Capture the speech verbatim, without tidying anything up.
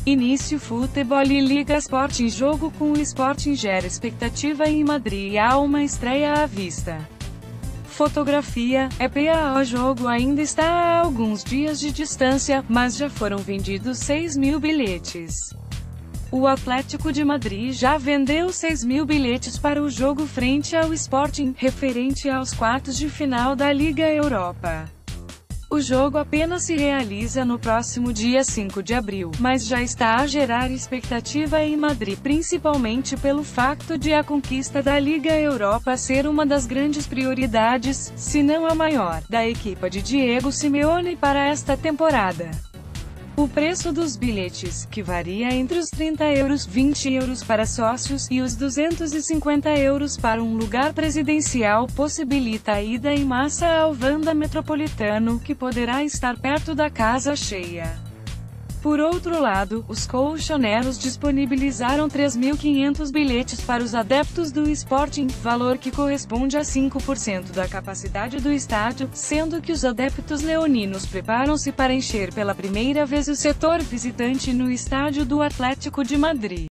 Início Futebol e Liga Sporting. Jogo com o Sporting gera expectativa em Madrid e há uma estreia à vista. Fotografia, E P A O jogo ainda está a alguns dias de distância, mas já foram vendidos seis mil bilhetes. O Atlético de Madrid já vendeu seis mil bilhetes para o jogo frente ao Sporting, referente aos quartos de final da Liga Europa. O jogo apenas se realiza no próximo dia cinco de abril, mas já está a gerar expectativa em Madrid, principalmente pelo facto de a conquista da Liga Europa ser uma das grandes prioridades, se não a maior, da equipa de Diego Simeone para esta temporada. O preço dos bilhetes, que varia entre os trinta euros, vinte euros para sócios, e os duzentos e cinquenta euros para um lugar presidencial, possibilita a ida em massa ao Wanda Metropolitano, que poderá estar perto da casa cheia. Por outro lado, os colchoneros disponibilizaram três mil e quinhentos bilhetes para os adeptos do Sporting, valor que corresponde a cinco por cento da capacidade do estádio, sendo que os adeptos leoninos preparam-se para encher pela primeira vez o setor visitante no estádio do Atlético de Madrid.